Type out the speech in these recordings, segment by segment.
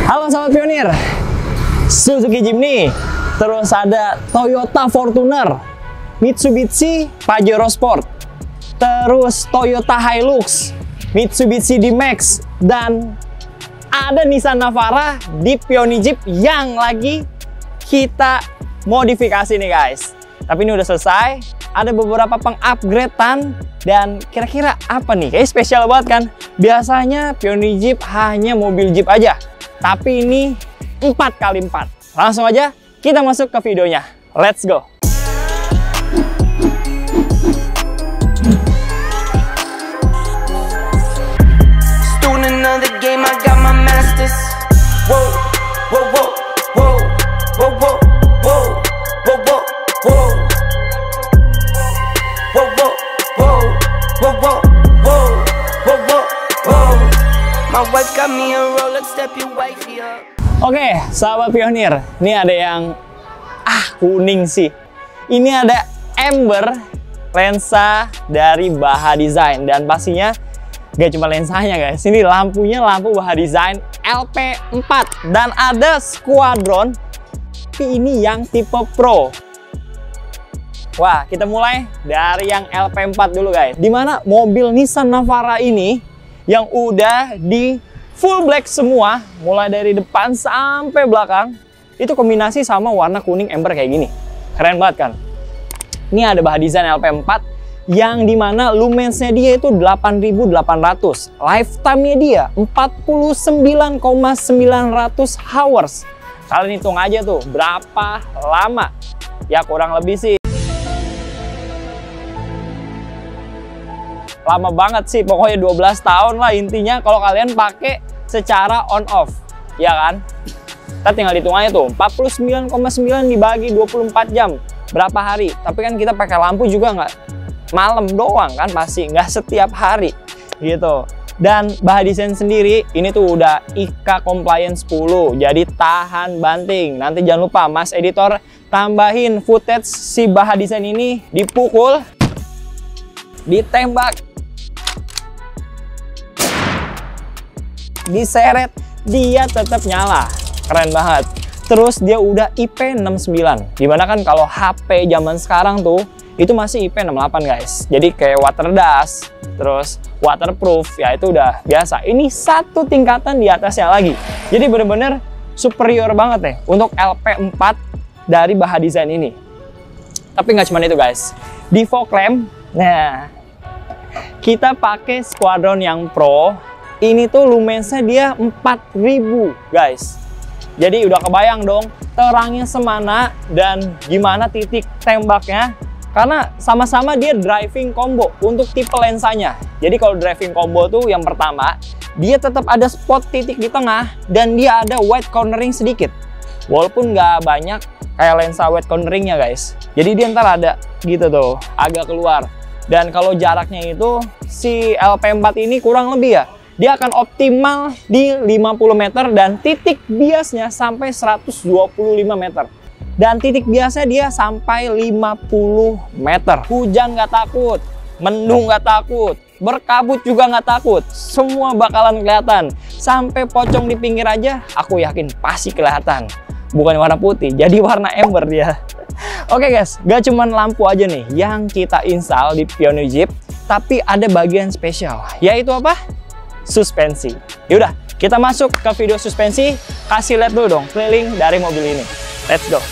Halo Sobat Pionir, Suzuki Jimny, terus ada Toyota Fortuner, Mitsubishi Pajero Sport, terus Toyota Hilux, Mitsubishi D-Max, dan ada Nissan Navara di Pionir Jeep yang lagi kita modifikasi nih guys. Tapi ini udah selesai, ada beberapa pengupgradean dan kira-kira apa nih? Kayaknya spesial banget kan? Biasanya Pionir Jeep hanya mobil Jeep aja, tapi ini 4x4. Langsung aja kita masuk ke videonya. Let's go! Student of the game, I got my masters. Whoa, whoa, whoa, whoa, whoa, whoa, whoa, whoa, whoa, whoa, whoa, whoa, whoa, whoa, whoa, whoa, whoa, whoa. My wife got me a Rolex, step your wifey up. Oke, sahabat Pionir, ini ada yang kuning sih. Ini ada Amber, lensa dari Baha Design, dan pastinya gak cuma lensanya guys, ini lampunya lampu Baha Design LP4, dan ada Squadron, tapi ini yang tipe Pro. Wah, kita mulai dari yang LP4 dulu guys, dimana mobil Nissan Navara ini yang udah di full black semua, mulai dari depan sampai belakang, itu kombinasi sama warna kuning Amber kayak gini. Keren banget kan? Ini ada Baha Design LP4 yang dimana lumensnya dia itu 8800, lifetime-nya dia 49,900 hours. Kalian hitung aja tuh berapa lama? Ya kurang lebih sih lama banget sih, pokoknya 12 tahun lah intinya kalau kalian pakai secara on off, ya kan? Kita tinggal hitung aja tuh, 49,9 dibagi 24 jam, berapa hari? Tapi kan kita pakai lampu juga nggak malam doang kan, pasti nggak setiap hari gitu. Dan Baha Design sendiri ini tuh udah IK Compliance 10, jadi tahan banting. Nanti jangan lupa Mas Editor tambahin footage si Baha Design ini dipukul, ditembak, diseret, dia tetap nyala. Keren banget. Terus dia udah IP69, dimana kan kalau HP zaman sekarang tuh itu masih IP68 guys. Jadi kayak water dust, terus waterproof, ya itu udah biasa. Ini satu tingkatan di atasnya lagi. Jadi bener-bener superior banget nih untuk LP4 dari Baha Design ini. Tapi nggak cuma itu guys, di fog lamp, nah kita pakai Squadron yang Pro. Ini tuh lumensnya dia 4000 guys. Jadi udah kebayang dong terangnya semana dan gimana titik tembaknya. Karena sama-sama dia driving combo untuk tipe lensanya. Jadi kalau driving combo tuh yang pertama, dia tetap ada spot titik di tengah dan dia ada wide cornering sedikit. Walaupun nggak banyak kayak lensa wide corneringnya guys. Jadi dia ntar ada gitu tuh, agak keluar. Dan kalau jaraknya itu si LP4 ini kurang lebih ya, dia akan optimal di 50 meter dan titik biasnya sampai 125 meter. Dan titik biasa dia sampai 50 meter. Hujan nggak takut, mendung nggak takut, berkabut juga nggak takut. Semua bakalan kelihatan. Sampai pocong di pinggir aja, aku yakin pasti kelihatan. Bukan warna putih, jadi warna amber dia. Oke guys, gak cuman lampu aja nih yang kita install di Pionir Jeep, tapi ada bagian spesial, yaitu apa? Suspensi. Yaudah, kita masuk ke video suspensi. Kasih lihat dulu dong keliling dari mobil ini. Let's go.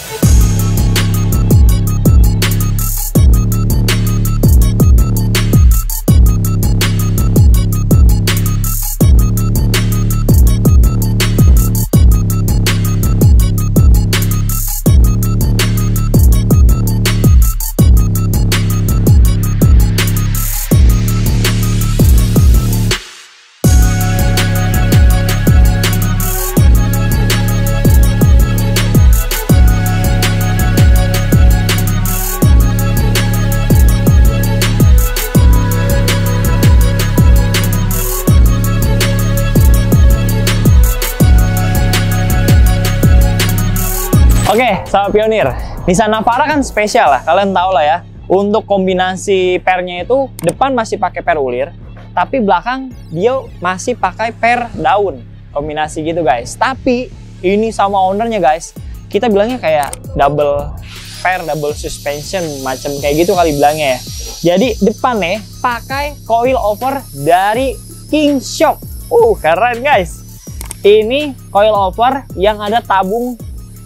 Oke, sahabat Pionir, Nissan Navara kan spesial lah, kalian tahu lah ya. Untuk kombinasi pernya itu depan masih pakai per ulir, tapi belakang dia masih pakai per daun. kombinasi gitu guys. Tapi ini sama ownernya guys, kita bilangnya kayak double pair, double suspension, macam kayak gitu kali bilangnya ya. Jadi depannya pakai coil over dari KingShock. Keren guys. Ini coil over yang ada tabung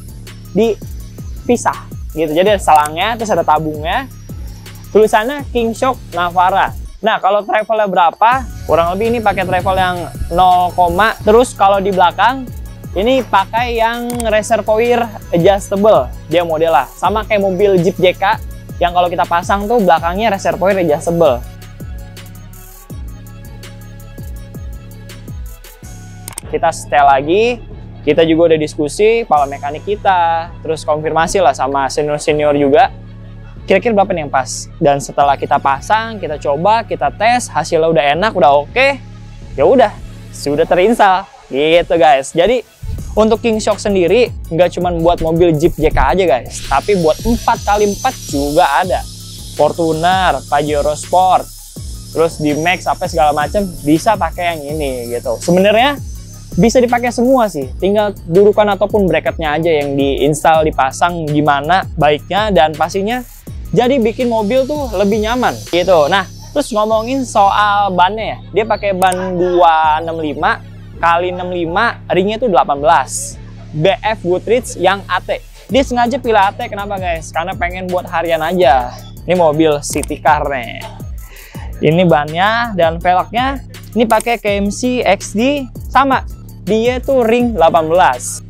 dipisah gitu. Jadi ada selangnya, terus ada tabungnya. Tulisannya KingShock Navara. Nah, kalau travelnya berapa? Kurang lebih ini pakai travel yang 0, terus kalau di belakang ini pakai yang reservoir adjustable. Dia modelnya sama kayak mobil Jeep JK yang kalau kita pasang tuh belakangnya reservoir adjustable. Kita setel lagi, kita juga udah diskusi kepala mekanik kita, terus konfirmasi lah sama senior-senior juga. Kira-kira berapa nih yang pas? Dan setelah kita pasang, kita coba, kita tes, hasilnya udah enak, udah oke, ya udah, sudah terinstall gitu guys. Jadi untuk KingShock sendiri nggak cuma buat mobil Jeep JK aja guys, tapi buat 4x4 juga ada. Fortuner, Pajero Sport, terus di Max apa segala macam bisa pakai yang ini gitu. Sebenarnya bisa dipakai semua sih, tinggal dudukan ataupun bracketnya aja yang diinstal, dipasang gimana baiknya, dan pastinya jadi bikin mobil tuh lebih nyaman gitu. Nah, terus ngomongin soal bannya ya, dia pakai ban 265 x 65, ringnya tuh 18 BF Goodrich yang AT. Dia sengaja pilih AT, kenapa guys? Karena pengen buat harian aja. Ini mobil city car nih. Ini bannya dan velgnya ini pakai KMC XD, sama dia tuh ring 18.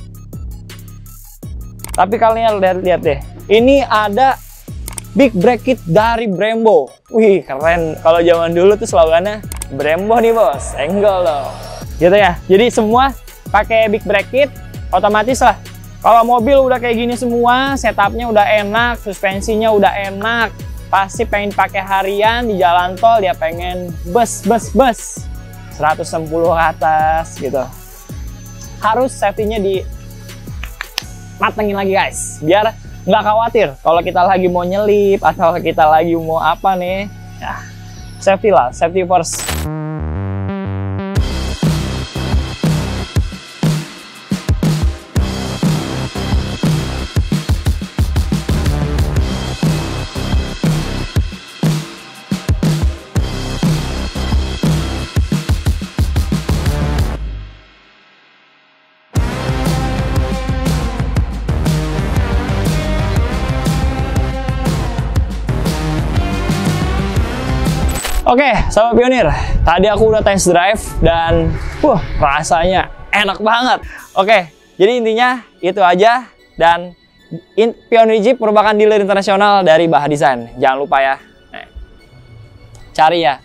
Tapi kalian lihat deh, ini ada big brake kit dari Brembo. Wih, keren. Kalau zaman dulu tuh slogannya Brembo nih bos, enggol loh. Gitu ya. Jadi semua pakai big brake kit, otomatis lah. Kalau mobil udah kayak gini semua, setupnya udah enak, suspensinya udah enak, pasti pengen pakai harian di jalan tol, dia pengen bus 160 ke atas gitu. Harus safety-nya di matengin lagi guys, biar nggak khawatir kalau kita lagi mau nyelip atau kita lagi mau apa nih, ya safety lah, safety first. Oke, sahabat Pionir, tadi aku udah test drive dan rasanya enak banget. Oke, jadi intinya itu aja, dan Pionir Jeep merupakan dealer internasional dari Baha Design. Jangan lupa ya, cari ya.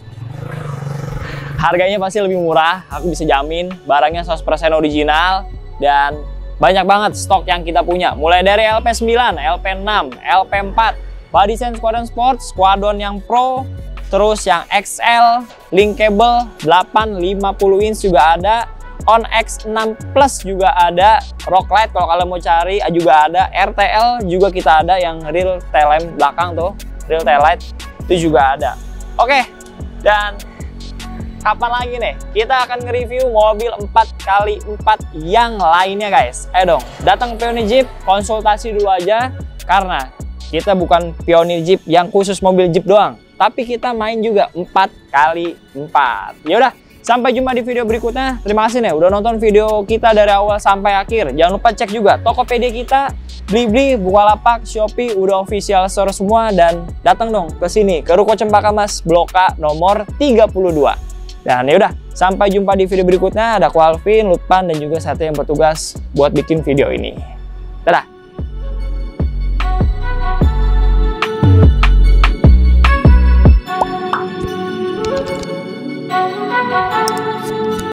Harganya pasti lebih murah, aku bisa jamin. Barangnya 100% original dan banyak banget stok yang kita punya. Mulai dari LP9, LP6, LP4, Baha Design Squadron Sport, Squadron yang Pro, terus yang XL, linkable 850 inch juga ada, On X6 Plus juga ada, Rocklight kalau kalian mau cari juga ada, RTL juga kita ada yang real tail lamp belakang tuh, real tail light itu juga ada. Oke, dan kapan lagi nih kita akan nge-review mobil 4x4 yang lainnya guys? Ayo dong, datang ke Pionir Jeep, konsultasi dulu aja, karena kita bukan Pionir Jeep yang khusus mobil Jeep doang, tapi kita main juga 4x4. Yaudah, sampai jumpa di video berikutnya. Terima kasih nih udah nonton video kita dari awal sampai akhir. Jangan lupa cek juga Tokopedia kita, Blibli, Bukalapak, Shopee, udah official store semua. Dan datang dong ke sini, ke Ruko Cempaka Mas, Blok A nomor 32. Dan yaudah, sampai jumpa di video berikutnya. Ada aku Alvin, Lutpan, dan juga Satya yang bertugas buat bikin video ini. Dadah!